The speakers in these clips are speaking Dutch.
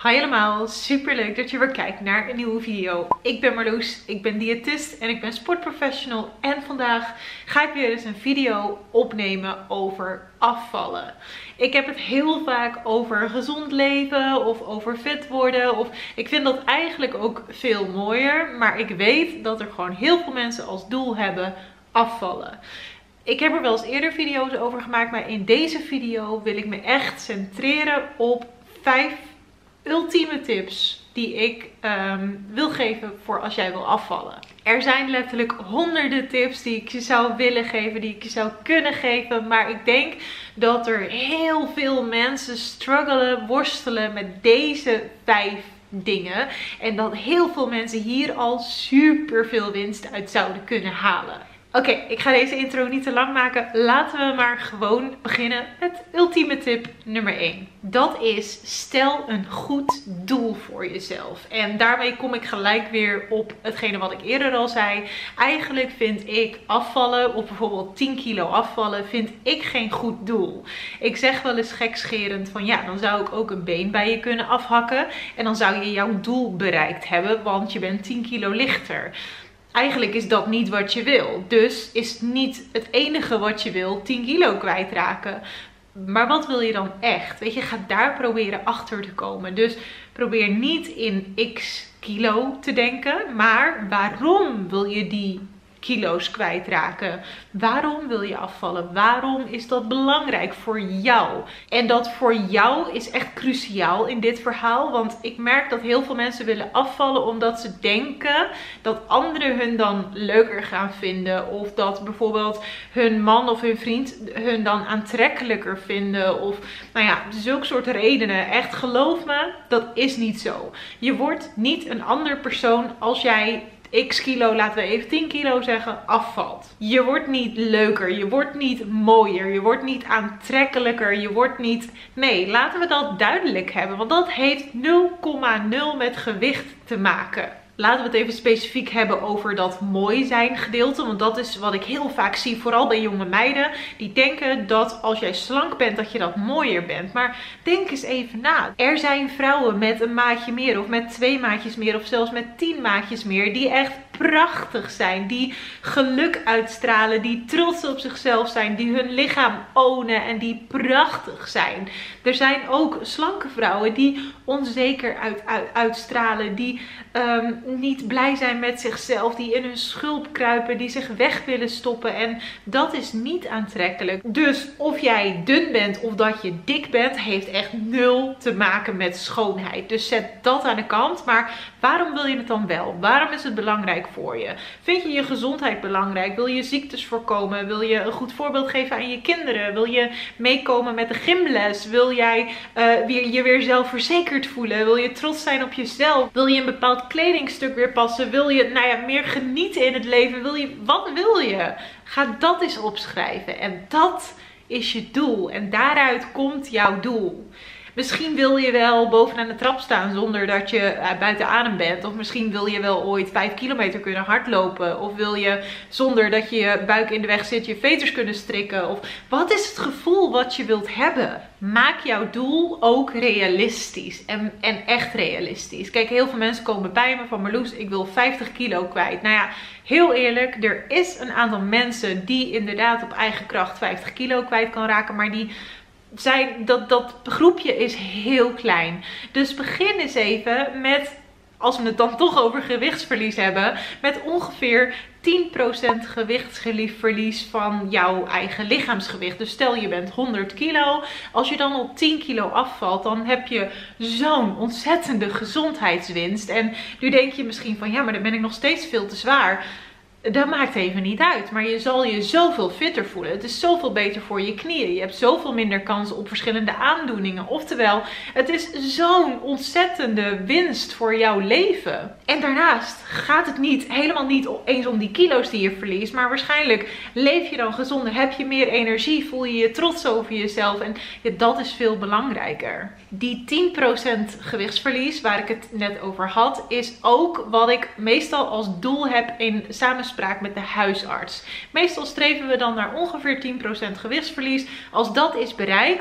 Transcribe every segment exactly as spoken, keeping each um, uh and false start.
Hi allemaal, super leuk dat je weer kijkt naar een nieuwe video. Ik ben Marloes, ik ben diëtist en ik ben sportprofessional. En vandaag ga ik weer eens een video opnemen over afvallen. Ik heb het heel vaak over gezond leven of over fit worden. Of ik vind dat eigenlijk ook veel mooier. Maar ik weet dat er gewoon heel veel mensen als doel hebben afvallen. Ik heb er wel eens eerder video's over gemaakt, maar in deze video wil ik me echt centreren op vijf ultieme tips die ik um, wil geven voor als jij wil afvallen. Er zijn letterlijk honderden tips die ik je zou willen geven, die ik je zou kunnen geven. Maar ik denk dat er heel veel mensen struggelen, worstelen met deze vijf dingen. En dat heel veel mensen hier al super veel winst uit zouden kunnen halen. Oké, okay, ik ga deze intro niet te lang maken. Laten we maar gewoon beginnen met ultieme tip nummer één. Dat is, stel een goed doel voor jezelf. En daarmee kom ik gelijk weer op hetgene wat ik eerder al zei. Eigenlijk vind ik afvallen, of bijvoorbeeld tien kilo afvallen, vind ik geen goed doel. Ik zeg wel eens gekscherend van ja, dan zou ik ook een been bij je kunnen afhakken. En dan zou je jouw doel bereikt hebben, want je bent tien kilo lichter. Eigenlijk is dat niet wat je wil. Dus is niet het enige wat je wil tien kilo kwijtraken. Maar wat wil je dan echt? Weet je, ga daar proberen achter te komen. Dus probeer niet in x kilo te denken. Maar waarom wil je die kilo's kwijtraken? Waarom wil je afvallen? Waarom is dat belangrijk voor jou? En dat voor jou is echt cruciaal in dit verhaal. Want ik merk dat heel veel mensen willen afvallen omdat ze denken dat anderen hun dan leuker gaan vinden. Of dat bijvoorbeeld hun man of hun vriend hun dan aantrekkelijker vinden. Of nou ja, zulke soort redenen. Echt, geloof me, dat is niet zo. Je wordt niet een ander persoon als jij x kilo, laten we even tien kilo zeggen, afvalt. Je wordt niet leuker, je wordt niet mooier, je wordt niet aantrekkelijker, je wordt niet... Nee, laten we dat duidelijk hebben, want dat heeft nul komma nul met gewicht te maken. Laten we het even specifiek hebben over dat mooi zijn gedeelte. Want dat is wat ik heel vaak zie, vooral bij jonge meiden. Die denken dat als jij slank bent, dat je dat mooier bent. Maar denk eens even na. Er zijn vrouwen met een maatje meer of met twee maatjes meer of zelfs met tien maatjes meer. Die echt prachtig zijn. Die geluk uitstralen. Die trots op zichzelf zijn. Die hun lichaam ownen en die prachtig zijn. Er zijn ook slanke vrouwen die onzeker uit, uit, uitstralen. Die um, niet blij zijn met zichzelf. Die in hun schulp kruipen. Die zich weg willen stoppen. En dat is niet aantrekkelijk. Dus of jij dun bent of dat je dik bent, heeft echt nul te maken met schoonheid. Dus zet dat aan de kant. Maar waarom wil je het dan wel? Waarom is het belangrijk voor je? Vind je je gezondheid belangrijk? Wil je ziektes voorkomen? Wil je een goed voorbeeld geven aan je kinderen? Wil je meekomen met de gymles? Wil jij uh, weer, je weer zelfverzekerd voelen? Wil je trots zijn op jezelf? Wil je een bepaald kledingstuk weer passen? Wil je nou ja, meer genieten in het leven? Wil je, wat wil je? Ga dat eens opschrijven. En dat is je doel. En daaruit komt jouw doel. Misschien wil je wel bovenaan de trap staan zonder dat je buiten adem bent. Of misschien wil je wel ooit vijf kilometer kunnen hardlopen. Of wil je zonder dat je je buik in de weg zit je veters kunnen strikken. Of wat is het gevoel wat je wilt hebben? Maak jouw doel ook realistisch. En, en echt realistisch. Kijk, heel veel mensen komen bij me van Marloes, ik wil vijftig kilo kwijt. Nou ja, heel eerlijk, er is een aantal mensen die inderdaad op eigen kracht vijftig kilo kwijt kan raken. Maar die... Zijn, dat, dat groepje is heel klein. Dus begin eens even met, als we het dan toch over gewichtsverlies hebben, met ongeveer tien procent gewichtsverlies van jouw eigen lichaamsgewicht. Dus stel je bent honderd kilo. Als je dan op tien kilo afvalt, dan heb je zo'n ontzettende gezondheidswinst. En nu denk je misschien van ja, maar dan ben ik nog steeds veel te zwaar. Dat maakt even niet uit, maar je zal je zoveel fitter voelen. Het is zoveel beter voor je knieën. Je hebt zoveel minder kans op verschillende aandoeningen. Oftewel, het is zo'n ontzettende winst voor jouw leven. En daarnaast gaat het niet, helemaal niet eens om die kilo's die je verliest. Maar waarschijnlijk leef je dan gezonder, heb je meer energie, voel je je trots over jezelf. En ja, dat is veel belangrijker. Die tien procent gewichtsverlies, waar ik het net over had, is ook wat ik meestal als doel heb in samenspraak met de huisarts. Meestal streven we dan naar ongeveer tien procent gewichtsverlies. Als dat is bereikt,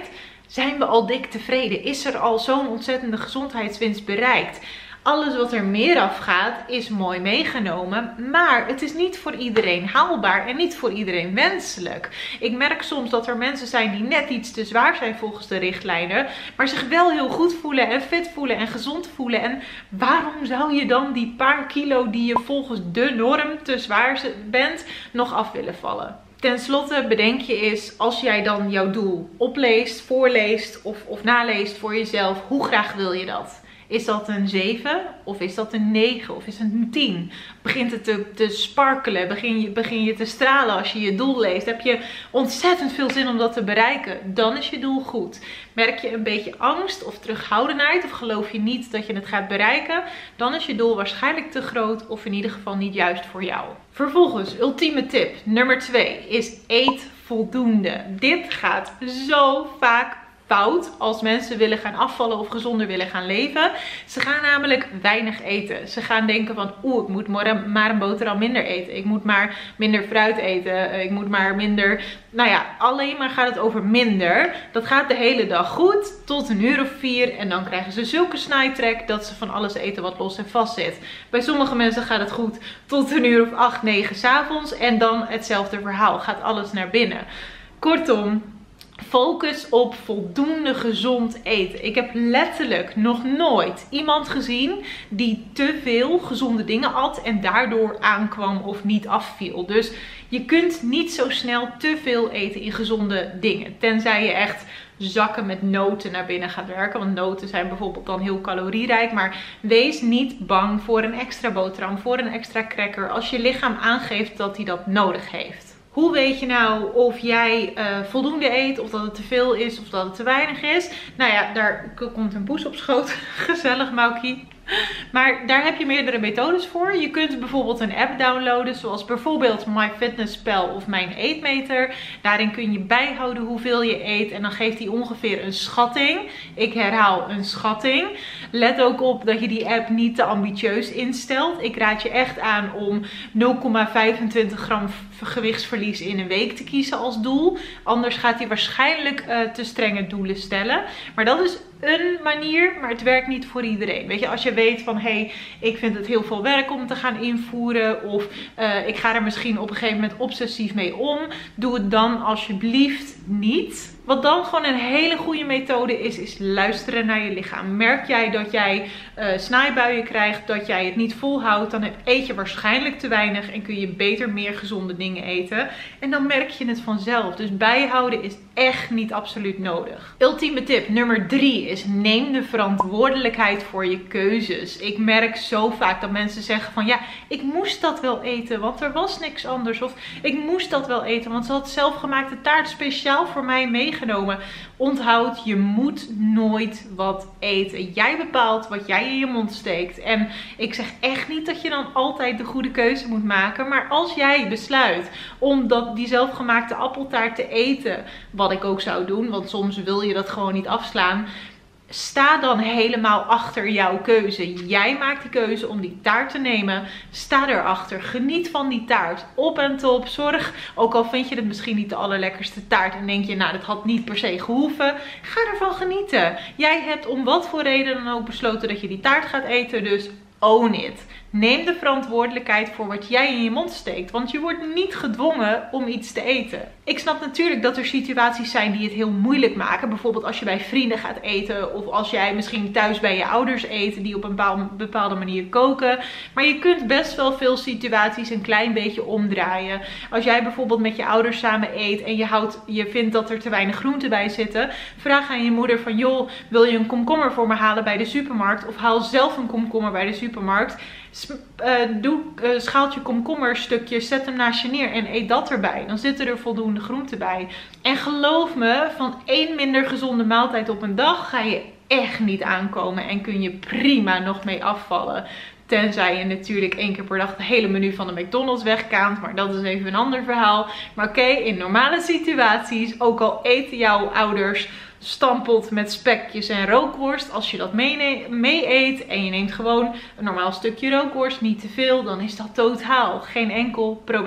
Zijn we al dik tevreden? Is er al zo'n ontzettende gezondheidswinst bereikt? Alles wat er meer afgaat is mooi meegenomen, maar het is niet voor iedereen haalbaar en niet voor iedereen wenselijk. Ik merk soms dat er mensen zijn die net iets te zwaar zijn volgens de richtlijnen, maar zich wel heel goed voelen en fit voelen en gezond voelen. En waarom zou je dan die paar kilo die je volgens de norm te zwaar bent nog af willen vallen? Ten slotte bedenk je eens, als jij dan jouw doel opleest, voorleest of, of naleest voor jezelf, hoe graag wil je dat? Is dat een zeven of is dat een negen of is het een tien? Begint het te, te sparkelen? Begin je, begin je te stralen als je je doel leest? Heb je ontzettend veel zin om dat te bereiken? Dan is je doel goed. Merk je een beetje angst of terughoudendheid of geloof je niet dat je het gaat bereiken? Dan is je doel waarschijnlijk te groot of in ieder geval niet juist voor jou. Vervolgens, ultieme tip nummer twee is eet voldoende. Dit gaat zo vaak fout als mensen willen gaan afvallen of gezonder willen gaan leven. Ze gaan namelijk weinig eten. Ze gaan denken van oeh, ik moet maar een boterham minder eten. Ik moet maar minder fruit eten. Ik moet maar minder... Nou ja, alleen maar gaat het over minder. Dat gaat de hele dag goed tot een uur of vier. En dan krijgen ze zulke snijtrek dat ze van alles eten wat los en vast zit. Bij sommige mensen gaat het goed tot een uur of acht, negen 's avonds. En dan hetzelfde verhaal. Gaat alles naar binnen. Kortom, focus op voldoende gezond eten. Ik heb letterlijk nog nooit iemand gezien die te veel gezonde dingen at en daardoor aankwam of niet afviel. Dus je kunt niet zo snel te veel eten in gezonde dingen. Tenzij je echt zakken met noten naar binnen gaat werken. Want noten zijn bijvoorbeeld dan heel calorierijk. Maar wees niet bang voor een extra boterham, voor een extra cracker. Als je lichaam aangeeft dat hij dat nodig heeft. Hoe weet je nou of jij uh, voldoende eet, of dat het te veel is, of dat het te weinig is? Nou ja, daar komt een poes op schoot. Gezellig, Maukie. Maar daar heb je meerdere methodes voor. Je kunt bijvoorbeeld een app downloaden, zoals bijvoorbeeld MyFitnessPal of Mijn Eetmeter. Daarin kun je bijhouden hoeveel je eet en dan geeft hij ongeveer een schatting. Ik herhaal, een schatting. Let ook op dat je die app niet te ambitieus instelt. Ik raad je echt aan om nul komma vijfentwintig gram gewichtsverlies in een week te kiezen als doel. Anders gaat hij waarschijnlijk uh, te strenge doelen stellen. Maar dat is een manier, maar het werkt niet voor iedereen. Weet je, als je weet van, hé, hey, ik vind het heel veel werk om te gaan invoeren. Of uh, ik ga er misschien op een gegeven moment obsessief mee om. Doe het dan alsjeblieft niet. Wat dan gewoon een hele goede methode is, is luisteren naar je lichaam. Merk jij dat jij uh, snijbuien krijgt, dat jij het niet volhoudt, dan eet je waarschijnlijk te weinig en kun je beter meer gezonde dingen eten. En dan merk je het vanzelf. Dus bijhouden is echt niet absoluut nodig. Ultieme tip nummer drie is neem de verantwoordelijkheid voor je keuzes. Ik merk zo vaak dat mensen zeggen van ja, ik moest dat wel eten, want er was niks anders. Of ik moest dat wel eten, want ze had zelfgemaakte taart speciaal voor mij meegenomen. Onthoud, je moet nooit wat eten. Jij bepaalt wat jij in je mond steekt. En ik zeg echt niet dat je dan altijd de goede keuze moet maken. Maar als jij besluit om dat, die zelfgemaakte appeltaart te eten, wat ik ook zou doen, want soms wil je dat gewoon niet afslaan. Sta dan helemaal achter jouw keuze. Jij maakt de keuze om die taart te nemen. Sta erachter. Geniet van die taart. Op en top. Zorg, ook al vind je het misschien niet de allerlekkerste taart en denk je, nou, dat had niet per se gehoeven. Ga ervan genieten. Jij hebt om wat voor reden dan ook besloten dat je die taart gaat eten. Dus own it. Neem de verantwoordelijkheid voor wat jij in je mond steekt. Want je wordt niet gedwongen om iets te eten. Ik snap natuurlijk dat er situaties zijn die het heel moeilijk maken. Bijvoorbeeld als je bij vrienden gaat eten. Of als jij misschien thuis bij je ouders eet. Die op een bepaalde manier koken. Maar je kunt best wel veel situaties een klein beetje omdraaien. Als jij bijvoorbeeld met je ouders samen eet. En je, houdt, je vindt dat er te weinig groenten bij zitten. Vraag aan je moeder van joh, wil je een komkommer voor me halen bij de supermarkt? Of haal zelf een komkommer bij de supermarkt. Uh, doe uh, schaaltje komkommerstukjes, zet hem naast je neer en eet dat erbij. Dan zitten er voldoende groenten bij. En geloof me, van één minder gezonde maaltijd op een dag ga je echt niet aankomen. En kun je prima nog mee afvallen. Tenzij je natuurlijk één keer per dag het hele menu van de McDonald's wegkaamt. Maar dat is even een ander verhaal. Maar oké, okay, in normale situaties, ook al eten jouw ouders stampot met spekjes en rookworst. Als je dat mee, mee eet en je neemt gewoon een normaal stukje rookworst, niet te veel, dan is dat totaal geen enkel probleem.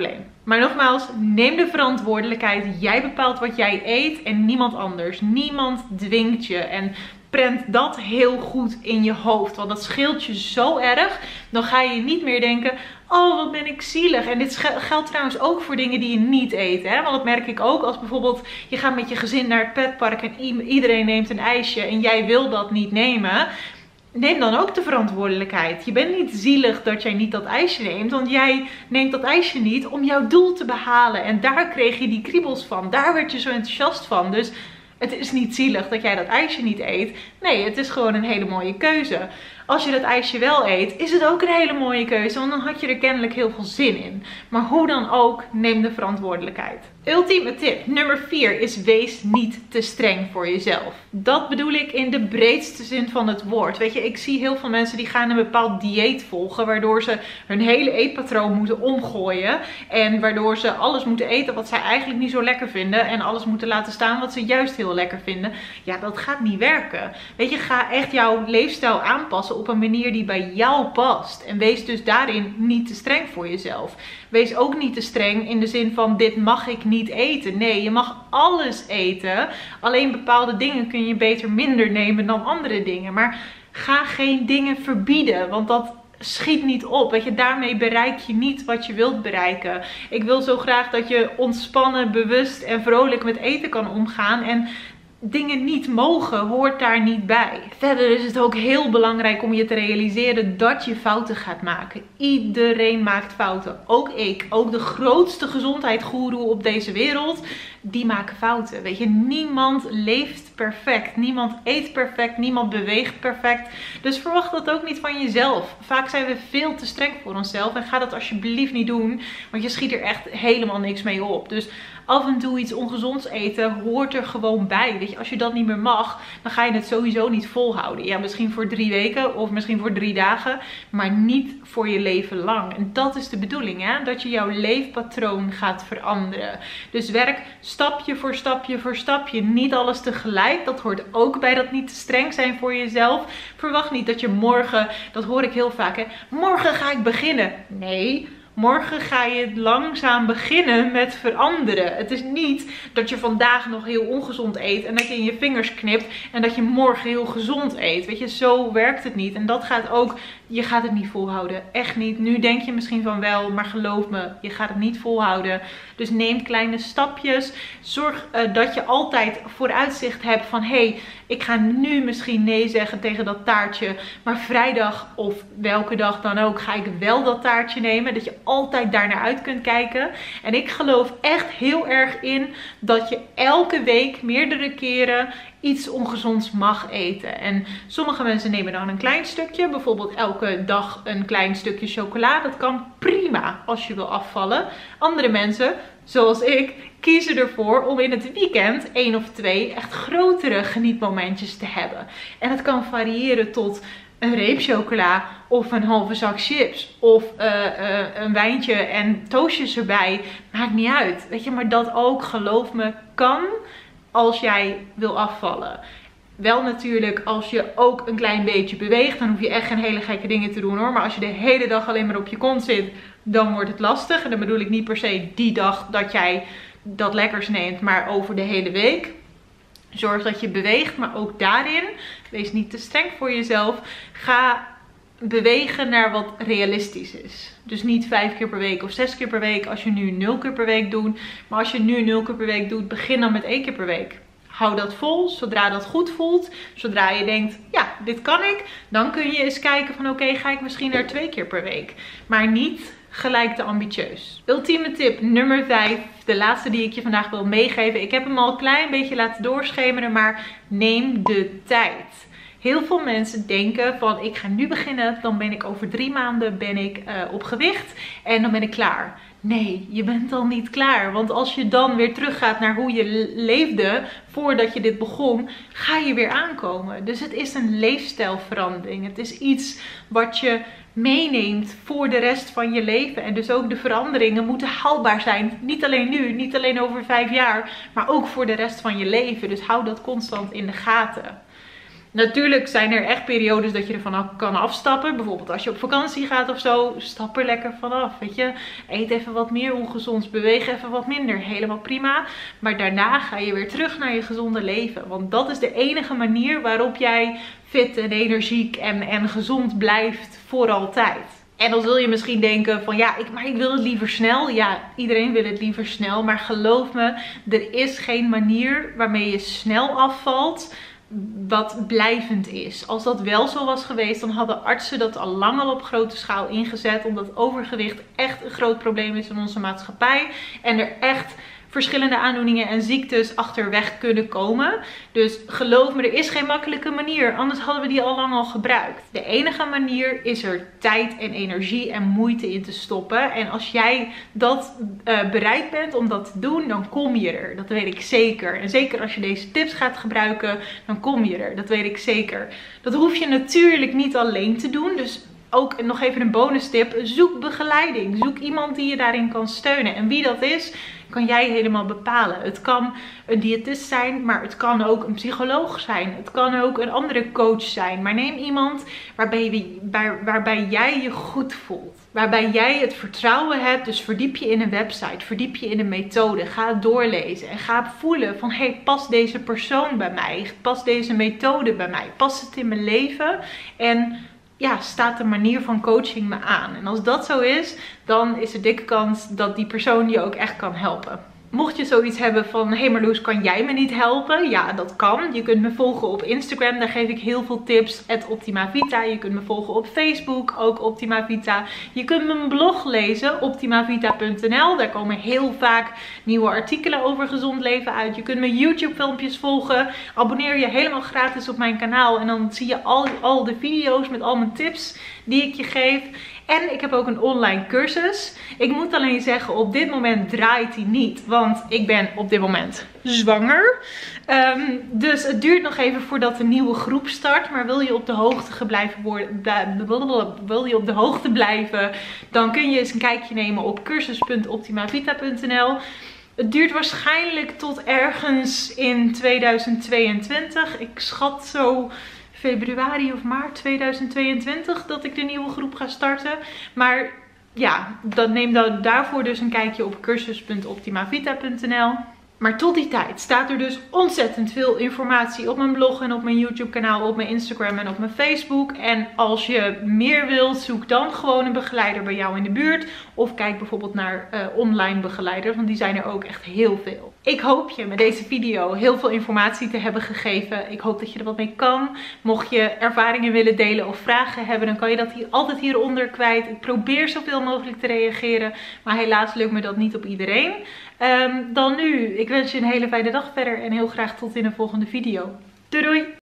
Maar nogmaals, neem de verantwoordelijkheid. Jij bepaalt wat jij eet en niemand anders. Niemand dwingt je. En prent dat heel goed in je hoofd. Want dat scheelt je zo erg. Dan ga je niet meer denken, oh wat ben ik zielig. En dit geldt trouwens ook voor dingen die je niet eet. Hè? Want dat merk ik ook als bijvoorbeeld je gaat met je gezin naar het pretpark en iedereen neemt een ijsje en jij wil dat niet nemen. Neem dan ook de verantwoordelijkheid. Je bent niet zielig dat jij niet dat ijsje neemt. Want jij neemt dat ijsje niet om jouw doel te behalen. En daar kreeg je die kriebels van. Daar werd je zo enthousiast van. Dus het is niet zielig dat jij dat ijsje niet eet. Nee, het is gewoon een hele mooie keuze. Als je dat ijsje wel eet, is het ook een hele mooie keuze. Want dan had je er kennelijk heel veel zin in. Maar hoe dan ook, neem de verantwoordelijkheid. Ultieme tip nummer vier is wees niet te streng voor jezelf. Dat bedoel ik in de breedste zin van het woord. Weet je, ik zie heel veel mensen die gaan een bepaald dieet volgen. Waardoor ze hun hele eetpatroon moeten omgooien. En waardoor ze alles moeten eten wat zij eigenlijk niet zo lekker vinden. En alles moeten laten staan wat ze juist heel lekker vinden. Ja, dat gaat niet werken. Weet je, ga echt jouw leefstijl aanpassen op een manier die bij jou past. En wees dus daarin niet te streng voor jezelf. Wees ook niet te streng in de zin van dit mag ik niet eten. Nee, je mag alles eten. Alleen bepaalde dingen kun je beter minder nemen dan andere dingen. Maar ga geen dingen verbieden, want dat schiet niet op. Weet je, daarmee bereik je niet wat je wilt bereiken. Ik wil zo graag dat je ontspannen, bewust en vrolijk met eten kan omgaan. En dingen niet mogen hoort daar niet bij. Verder is het ook heel belangrijk om je te realiseren dat je fouten gaat maken. Iedereen maakt fouten. Ook ik. Ook de grootste gezondheidsgoeroe op deze wereld. Die maken fouten. Weet je, niemand leeft perfect. Niemand eet perfect. Niemand beweegt perfect. Dus verwacht dat ook niet van jezelf. Vaak zijn we veel te streng voor onszelf. En ga dat alsjeblieft niet doen. Want je schiet er echt helemaal niks mee op. Dus af en toe iets ongezonds eten hoort er gewoon bij. Weet je, als je dat niet meer mag, dan ga je het sowieso niet volhouden. Ja, misschien voor drie weken of misschien voor drie dagen, maar niet voor je leven lang. En dat is de bedoeling, hè? Dat je jouw leefpatroon gaat veranderen. Dus werk stapje voor stapje voor stapje. Niet alles tegelijk. Dat hoort ook bij dat niet te streng zijn voor jezelf. Verwacht niet dat je morgen, dat hoor ik heel vaak, hè? Morgen ga ik beginnen. Nee. Morgen ga je langzaam beginnen met veranderen. Het is niet dat je vandaag nog heel ongezond eet en dat je in je vingers knipt en dat je morgen heel gezond eet. Weet je, zo werkt het niet. En dat gaat ook, je gaat het niet volhouden. Echt niet. Nu denk je misschien van wel, maar geloof me, je gaat het niet volhouden. Dus neem kleine stapjes. Zorg uh, dat je altijd vooruitzicht hebt van, hé, hey, ik ga nu misschien nee zeggen tegen dat taartje. Maar vrijdag of welke dag dan ook ga ik wel dat taartje nemen. Dat je altijd daar naar uit kunt kijken. En ik geloof echt heel erg in dat je elke week meerdere keren iets ongezonds mag eten. En sommige mensen nemen dan een klein stukje. Bijvoorbeeld elke dag een klein stukje chocola. Dat kan prima als je wil afvallen. Andere mensen, zoals ik, kiezen ervoor om in het weekend één of twee echt grotere genietmomentjes te hebben. En het kan variëren tot een reep chocola of een halve zak chips of uh, uh, een wijntje en toastjes erbij. Maakt niet uit. Weet je, maar dat ook, geloof me, kan als jij wil afvallen. Wel natuurlijk als je ook een klein beetje beweegt. Dan hoef je echt geen hele gekke dingen te doen hoor. Maar als je de hele dag alleen maar op je kont zit, dan wordt het lastig. En dan bedoel ik niet per se die dag dat jij dat lekkers neemt, maar over de hele week. Zorg dat je beweegt, maar ook daarin, wees niet te streng voor jezelf. Ga bewegen naar wat realistisch is. Dus niet vijf keer per week of zes keer per week als je nu nul keer per week doet. Maar als je nu nul keer per week doet, begin dan met één keer per week. Hou dat vol, zodra dat goed voelt. Zodra je denkt, ja, dit kan ik. Dan kun je eens kijken van oké, okay, ga ik misschien naar twee keer per week. Maar niet gelijk te ambitieus. Ultieme tip nummer vijf. De laatste die ik je vandaag wil meegeven. Ik heb hem al een klein beetje laten doorschemeren, maar neem de tijd. Heel veel mensen denken van ik ga nu beginnen, dan ben ik over drie maanden ben ik uh, op gewicht en dan ben ik klaar. Nee, je bent al niet klaar. Want als je dan weer teruggaat naar hoe je leefde voordat je dit begon, ga je weer aankomen. Dus het is een leefstijlverandering. Het is iets wat je meeneemt voor de rest van je leven. En dus ook de veranderingen moeten haalbaar zijn. Niet alleen nu, niet alleen over vijf jaar, maar ook voor de rest van je leven. Dus hou dat constant in de gaten. Natuurlijk zijn er echt periodes dat je ervan kan afstappen. Bijvoorbeeld als je op vakantie gaat of zo, stap er lekker vanaf. Weet je, eet even wat meer ongezonds, beweeg even wat minder. Helemaal prima. Maar daarna ga je weer terug naar je gezonde leven. Want dat is de enige manier waarop jij fit en energiek en, en gezond blijft voor altijd. En dan zul je misschien denken van ja, ik, maar ik wil het liever snel. Ja, iedereen wil het liever snel. Maar geloof me, er is geen manier waarmee je snel afvalt wat blijvend is. Als dat wel zo was geweest, dan hadden artsen dat al lang al op grote schaal ingezet. Omdat overgewicht echt een groot probleem is in onze maatschappij. En er echt verschillende aandoeningen en ziektes achterweg kunnen komen. Dus geloof me, er is geen makkelijke manier. Anders hadden we die al lang al gebruikt. De enige manier is er tijd en energie en moeite in te stoppen. En als jij dat uh, bereid bent om dat te doen, dan kom je er. Dat weet ik zeker. En zeker als je deze tips gaat gebruiken, dan kom je er. Dat weet ik zeker. Dat hoef je natuurlijk niet alleen te doen. Dus ook nog even een bonus tip. Zoek begeleiding. Zoek iemand die je daarin kan steunen. En wie dat is, kan jij helemaal bepalen. Het kan een diëtist zijn, maar het kan ook een psycholoog zijn. Het kan ook een andere coach zijn. Maar neem iemand waarbij, waar, waarbij jij je goed voelt. Waarbij jij het vertrouwen hebt. Dus verdiep je in een website. Verdiep je in een methode. Ga het doorlezen. En ga voelen van, hey, past deze persoon bij mij? Past deze methode bij mij? Past het in mijn leven? En ja, staat de manier van coaching me aan? En als dat zo is, dan is er dikke kans dat die persoon je ook echt kan helpen. Mocht je zoiets hebben van, hé hey Marloes, kan jij me niet helpen? Ja, dat kan. Je kunt me volgen op Instagram, daar geef ik heel veel tips. at Optima Vita. Je kunt me volgen op Facebook, ook Optima Vita. Je kunt mijn blog lezen, optima vita punt n l. Daar komen heel vaak nieuwe artikelen over gezond leven uit. Je kunt mijn YouTube filmpjes volgen. Abonneer je helemaal gratis op mijn kanaal. En dan zie je al, al de video's met al mijn tips die ik je geef. En ik heb ook een online cursus. Ik moet alleen zeggen, op dit moment draait die niet. Want ik ben op dit moment zwanger. Um, dus het duurt nog even voordat de nieuwe groep start. Maar wil je op de hoogte blijven worden, wil je op de hoogte blijven, dan kun je eens een kijkje nemen op cursus punt optima vita punt n l. Het duurt waarschijnlijk tot ergens in tweeduizend tweeëntwintig. Ik schat zo februari of maart tweeduizend tweeëntwintig dat ik de nieuwe groep ga starten. Maar ja, dan neem dan daarvoor dus een kijkje op cursus punt optima vita punt n l. Maar tot die tijd staat er dus ontzettend veel informatie op mijn blog en op mijn YouTube kanaal, op mijn Instagram en op mijn Facebook. En als je meer wilt, zoek dan gewoon een begeleider bij jou in de buurt. Of kijk bijvoorbeeld naar uh, online begeleiders, want die zijn er ook echt heel veel. Ik hoop je met deze video heel veel informatie te hebben gegeven. Ik hoop dat je er wat mee kan. Mocht je ervaringen willen delen of vragen hebben, dan kan je dat hier altijd hieronder kwijt. Ik probeer zoveel mogelijk te reageren, maar helaas lukt me dat niet op iedereen. Um, dan nu, ik wens je een hele fijne dag verder en heel graag tot in een volgende video. Doei doei!